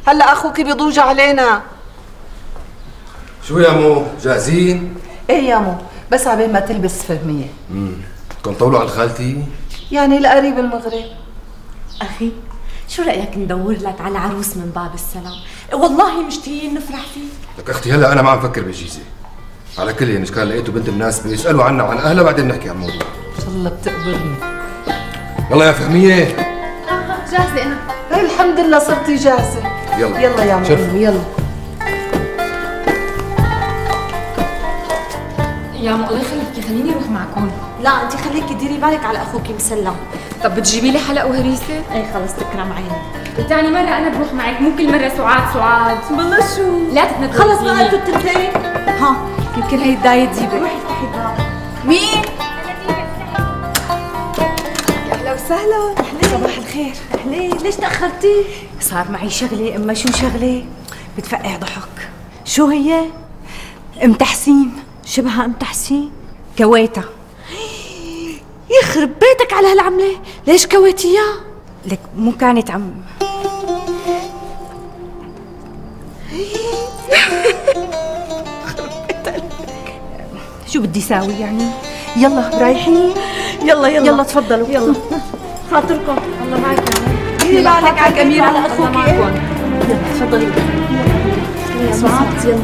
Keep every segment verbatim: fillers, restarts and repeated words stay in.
هلا اخوك بيضوج علينا. شو يا مو جاهزين؟ ايه يا مو، بس عبين ما تلبس فهميه. امم كنت طولوا على خالتي؟ يعني لقريب المغرب. اخي شو رايك ندور لك على عروس من باب السلام؟ والله مشتاقين نفرح فيك. لك اختي هلا انا ما عم فكر بجيزه. على كل يعني كان لقيتوا بنت مناسبه يسالوا عنها وعن اهلها بعدين نحكي عن الموضوع. ان شاء الله بتقبرني. يلا يا فهميه. جاهزه انا. ايه الحمد لله صرتي جاهزه. يلا يلا يا مو يلا. يا مو الله يخليكي خليني اروح معكم. لا انت خليكي ديري بالك على اخوكي مسلم. طب بتجيبي لي حلق وهريسه؟ اي خلص تكرم عيني. وثاني مرة أنا بروح معك، مو كل مرة سعاد سعاد. والله شو؟ لا تتنكري. خلص بقى انتوا التنتين. ها يمكن هي الداية تجيبك. روحي افتحي الباب. مين؟ يا أهلا وسهلا. أهلين. صباح الخير. أهلين، ليش تأخرتي؟ صار معي شغلة، أما شو شغلة؟ بتفقع ضحك. شو هي؟ أم تحسين. شبهها أم تحسين؟ كويتها. يخرب بيتك على هالعملة، ليش كويتيها؟ لك مو كانت عم شو بدي ساوي يعني؟ يلا رايحين؟ يلا يلا يلا تفضلوا يلا. خاطركم الله معك يا عم. ديري بالك على أميرة على أخوك. يلا تفضلي. يلا سعاد يلا.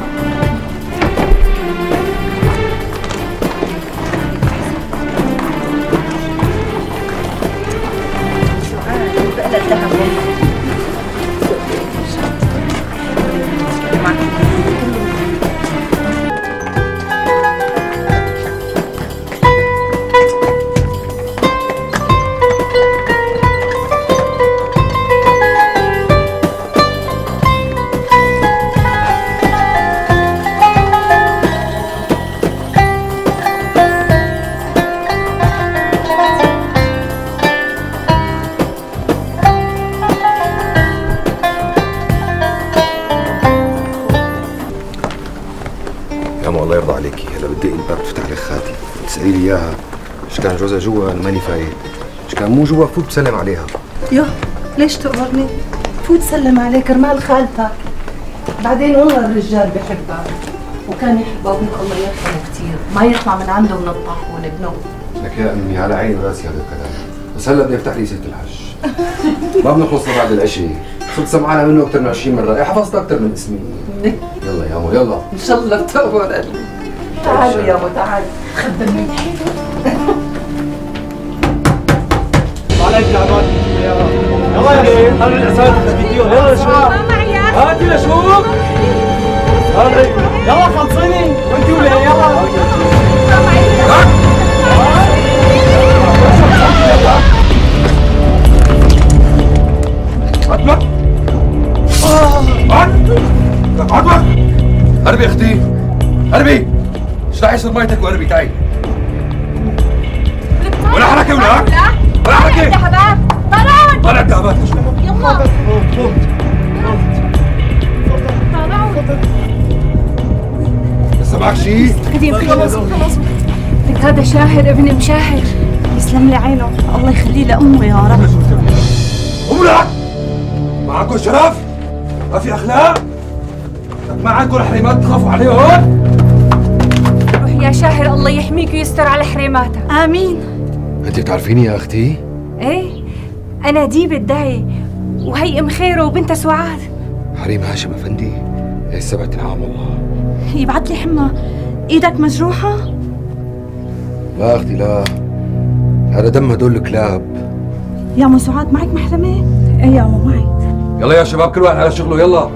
الله يرضى عليكي، هلا بدق الباب تفتح لك خالتي، تسألي لي اياها، ايش كان جوزها جوا انا ماني فايت، ايش كان مو جوا فوت بسلم عليها. يوه ليش تقهرني؟ فوت سلم عليه كرمال خالتك. بعدين والله الرجال بحبها وكان يحب ابوك الله يرحمه كثير، ما يطلع من عنده من الطاحون ابنه. لك يا امي على عيني وراسي هذا الكلام، بس هلا بدي افتح لي سيره الحج. ما بنخلص بعد العشاء، صرت سمعانه منه اكثر من عشرين مره، حفظت اكثر من اسمي. يلا يا مو يلا. ان شاء الله بتقبر قلبي. تعالوا يا مو تعالوا. خدمني. عليك يا عماد. يلا يا شيخ خلوا الاساتذه الفيديو. يلا يا شباب هاتي لشوف. يلا خلصيني وانتي وليه يلا. عدمك عدمك قربي اختي قربي، اشرحي صر ميتك وقربي تعي. ولا حركه ولا ولا حركه. الذهبات طلعوا طلع الذهبات. يلا لسه معك شيء؟ قديم خلص خلص. لك هذا شاهر ابن مشاهر، يسلم لي عينه، الله يخليه لأمه يا رب. أملك معكم شرف؟ ما في أخلاق؟ معكم حريمات تخافوا عليهم؟ روح يا شاهر الله يحميك ويستر على حريماتها. آمين. أنت بتعرفيني يا أختي؟ إيه أنا ديبة الدعي وهي أم خيره وبنتها سعاد. حريم هاشم أفندي، هي السبع تنعم والله. يبعت لي حمى، إيدك مجروحة؟ لا أختي لا، هذا دم هدول الكلاب. يا مو سعاد معك محرمة؟ إيه يا مو معي. يلا يا شباب كل واحد على شغله يلا.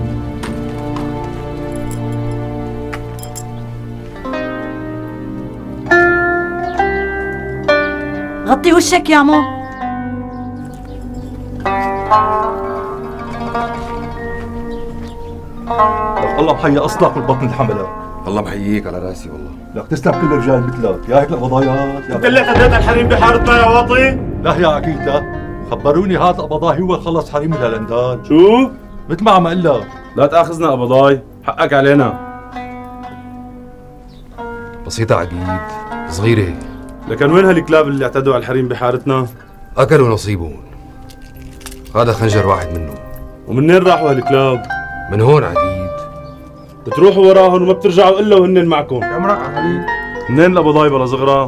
غطي وشك يا مو. الله محيي اصلك والبطن الحملة. الله محييك على راسي والله. لك تسلم كل الرجال مثلك، يا هيك القبضايات يا انت اللي خديت الحريم بحارتنا يا واطي؟ لا يا اكيد لا، خبروني هذا القبضاي هو اللي خلص حريم الهلندان. شو؟ مثل ما عم اقول لك. لا تاخذنا قبضاي، حقك علينا. بسيطة عبيد، صغيرة. لكن وين هالكلاب اللي اعتدوا على الحريم بحارتنا؟ أكلوا نصيبهم. هذا خنجر واحد منهم. ومنين راحوا هالكلاب؟ من هون عقيد. بتروحوا وراهم وما بترجعوا الا وهن معكم. كم رقم عقيد؟ منين القبضاي بلا صغرى؟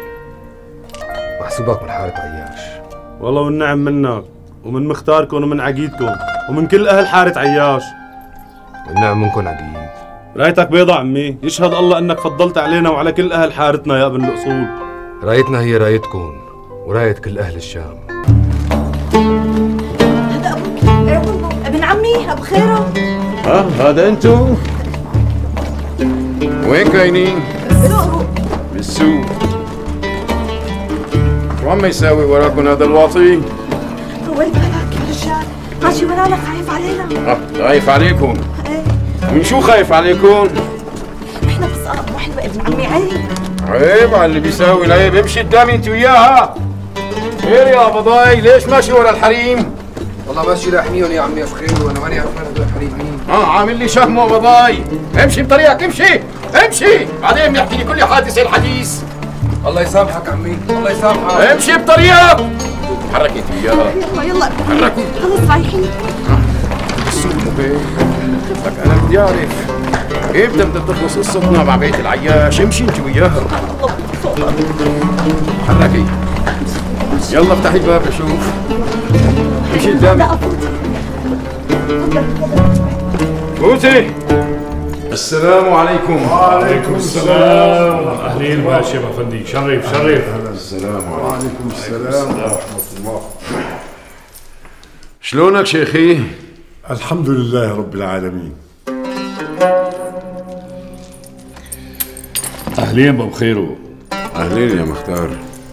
محسوبك من حارة عياش. والله والنعم منك ومن مختاركم ومن عقيدكم ومن كل اهل حارة عياش. والنعم منكم عقيد. رايتك بيضة عمي، يشهد الله انك فضلت علينا وعلى كل اهل حارتنا يا ابن الاصول. رايتنا هي رايتكم وراية كل اهل الشام. هذا ابوك؟ ايه والله ابن عمي ابو خيره. ها هذا انتو؟ وين كاينين؟ بالسوق. بالسوق. شو عم يساوي وراكم هذا الواطي؟ وين بالك يا رجال؟ ماشي ورانا خايف علينا. اه خايف عليكم؟ ايه. من شو خايف عليكم؟ احنا بس ابو حلوه ابن عمي عيب. عيب على اللي بيساوي العيب، امشي قدامي انت وياها. خير يا قبضاي، ليش ماشي ورا الحريم؟ والله ماشي لاحميهم يا عمي افخير وانا ماني عارف هذول الحريم مين. اه عامل لي شهم قبضاي، امشي بطريقك امشي، امشي، بعدين بنحكي لي كل حادثة الحديث. الله يسامحك عمي، الله يسامحك. امشي بطريقك. تحرك انت وياها. يلا يلا تحركوا. خلص رايحين. السوق مبين. لك انا بدي اعرف امتى بدها تخلص قصتنا مع بيت العياش، امشي انت وياها. تحركي. يلا افتحي الباب اشوف. امشي قدامي. فوتي. السلام عليكم. وعليكم السلام. اهلين وهاشم افندي، شرف شرف. السلام عليكم. السلام ورحمة الله. شلونك شيخي؟ الحمد لله رب العالمين. اهلين بابو خيرو. اهلين يا مختار.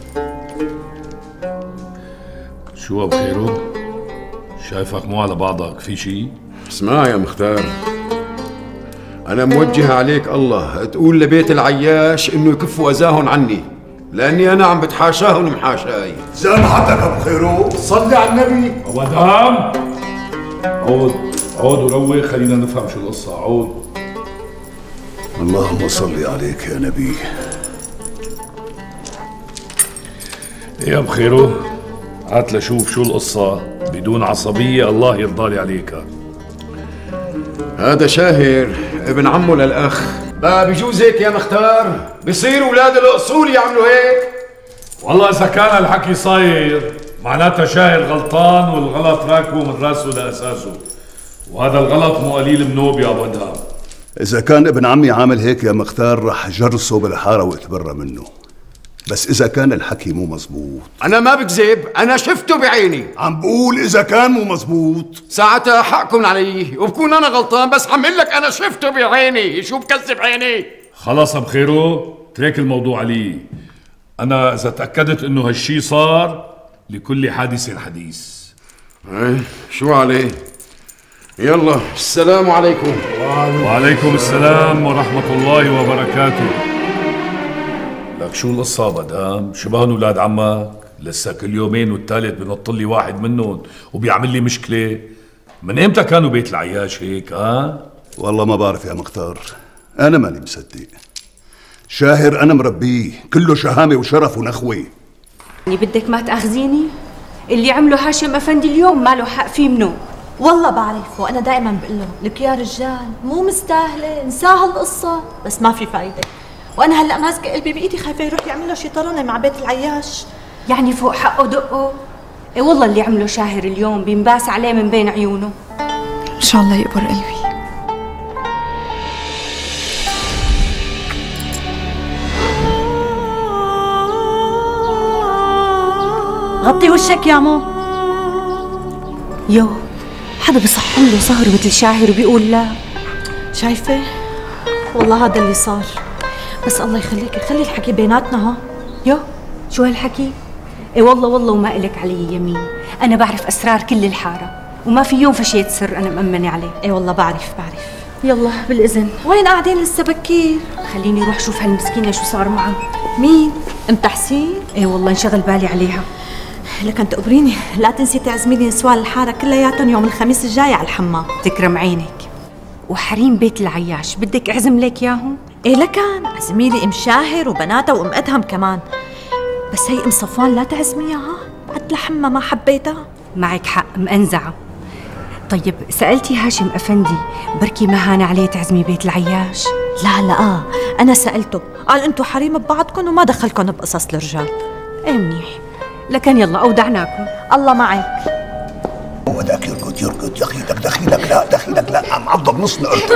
شو ابو خيرو؟ شايفك مو على بعضك، في شي؟ اسمع يا مختار، أنا موجه عليك الله تقول لبيت العياش إنه يكفوا أذاهم عني، لأني أنا عم بتحاشاهم محاشاي. سامحتك أبو خيرو، صلي على النبي. ودام عود عود وروق، خلينا نفهم شو القصة. عود. اللهم صل عليك يا نبي. يا أبو خيرو، هات لشوف شو القصة بدون عصبية، الله يرضى لي عليك. هذا شاهر ابن عمه للأخ. بقى بيجوز هيك يا مختار؟ بيصير أولاد الأصول يعملوا هيك؟ والله إذا كان الحكي صاير معناتها شاهر غلطان والغلط راكبه من راسه لأساسه، وهذا الغلط مو قليل منوب يا أبو أدهم. إذا كان ابن عمي عامل هيك يا مختار رح جرسه بالحارة واتبرى منه، بس إذا كان الحكي مو مزبوط. أنا ما بكذب، أنا شفته بعيني. عم بقول إذا كان مو مزبوط ساعتها حقكم علي وبكون أنا غلطان، بس حمل لك أنا شفته بعيني، شو بكذب عيني؟ خلص أبو خيرو، ترك الموضوع علي. أنا إذا تأكدت إنه هالشي صار، لكل حادث حديث. ايه شو عليه؟ يلا السلام عليكم. وعليكم السلام ورحمة الله وبركاته. لك شو القصة بدام؟ شبهن ولاد عمك؟ لسه كل يومين والثالث بنط لي واحد منهم وبيعمل لي مشكلة. من امتى كانوا بيت العياش هيك ها؟ والله ما بعرف يا مختار، أنا ماني مصدق. شاهر أنا مربيه كله شهامة وشرف ونخوة. يعني بدك ما تأخذيني؟ اللي عمله هاشم أفندي اليوم ما له حق فيه منه. والله بعرف، وانا دائما بقول له لك يا رجال مو مستاهله انساها القصه، بس ما في فايده. وانا هلا ماسكه قلبي بايدي خايفه يروح يعمل له شي طرنه مع بيت العياش. يعني فوق حقه دقه؟ اي والله اللي عمله شاهر اليوم بينباس عليه من بين عيونه. ان شاء الله يقبر قلبي. غطي وشك يا مو. يو حدا بصحن له سهر مثل شاهر وبيقول لا. شايفه؟ والله هذا اللي صار. بس الله يخليك خلي الحكي بيناتنا. ها يو شو هالحكي؟ اي والله والله وما إلك علي يمين، انا بعرف اسرار كل الحاره وما في يوم فشيت سر انا مأمنه عليه. اي والله بعرف بعرف. يلا بالاذن. وين قاعدين لسه بكير؟ خليني اروح شوف هالمسكينه شو صار معها. مين؟ ام تحسين؟ اي والله انشغل بالي عليها. لكن تقبريني لا تنسي تعزميني نسوان الحاره كلياتهم يوم الخميس الجاي على الحمام. تكرم عينك. وحريم بيت العياش بدك اعزم لك ياهم؟ ايه لكن اعزمي لي ام شاهر وبناتها وام ادهم كمان، بس هي ام صفوان لا تعزميها بعد لحمة ما حبيتها. معك حق مأنزعة، طيب سألتي هاشم أفندي بركي ما هان عليه تعزمي بيت العياش؟ لا لا آه. أنا سألته قال أنتوا حريم ببعضكم وما دخلكم بقصص الرجال. ايه منيح، لكن يلا أودعناكم. الله معك. وداك يرقد يرقد، دخيلك دخيلك لا دخيلك لا، عم عضب نص نقرته.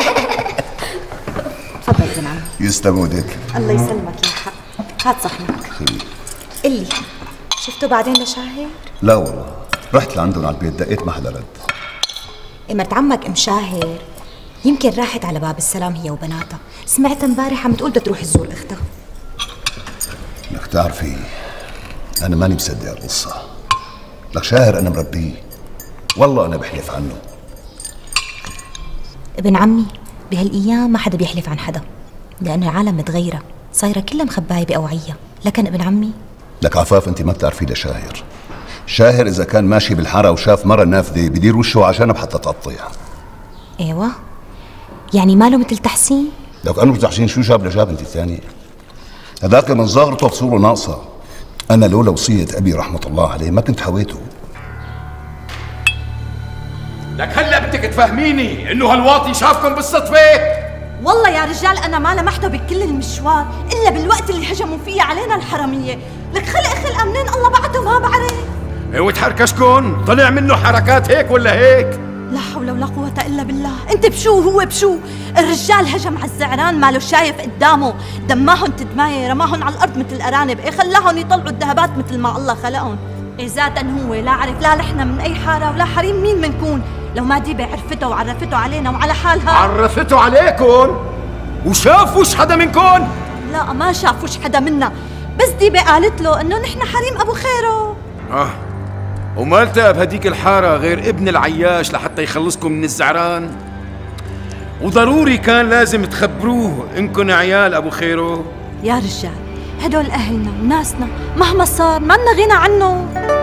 تفضل زنان. يسلم ايديك. الله يسلمك يا حق. هات صحنك. قلي شفتوا بعدين لشاهر؟ لا والله، رحت لعندهم على البيت دقيت ما حدا رد. إيه مرت عمك ام شاهر يمكن راحت على باب السلام هي وبناتها، سمعت امبارح عم تقول بدها تروح تزور اختها. لك تعرفي أنا ماني مصدق القصة. لك شاهر أنا مربيه، والله أنا بحلف عنه. ابن عمي بهالأيام ما حدا بيحلف عن حدا، لأنه العالم متغيرة، صايرة كلها مخباية بأوعية، لكن ابن عمي لك عفاف أنت ما بتعرفي لشاهر. شاهر إذا كان ماشي بالحارة وشاف مرة نافذة بدير وشه عشانها بحتى تقطع. ايوه يعني ماله مثل تحسين؟ لك أنا تحسين شو جاب لجاب أنت الثانية؟ هذاك من ظاهرته فصوله ناقصة. أنا لولا وصية أبي رحمة الله عليه ما كنت حويته. لك هلا بدك تفهميني إنه هالواطي شافكم بالصدفة؟ والله يا رجال أنا ما لمحته بكل المشوار إلا بالوقت اللي هجموا فيه علينا الحرامية، لك خلق خلقة منين الله بعته ما بعرف. إيه وتحركشكن؟ طلع منه حركات هيك ولا هيك؟ لا حول ولا قوة إلا بالله. أنت بشو هو بشو؟ الرجال هجم على الزعران ماله شايف قدامه، دماهن تدماية رماهن على الأرض مثل الأرانب، إيه خلاهن يطلعوا الذهبات مثل ما الله خلقهم. إيه ذاتا هو لا عرف لا نحن من أي حارة ولا حريم مين منكون، لو ما ديبة عرفته وعرفته علينا وعلى حالها. عرفته عليكن؟ وشافوش حدا منكن؟ لا ما شافوش حدا منا، بس ديبة قالت له إنه نحن حريم أبو خيره. آه وما التقى بهديك الحارة غير ابن العياش لحتى يخلصكم من الزعران؟ وضروري كان لازم تخبروه إنكن عيال أبو خيره؟ يا رجال هدول أهلنا وناسنا مهما صار ما لنا غنى عنه.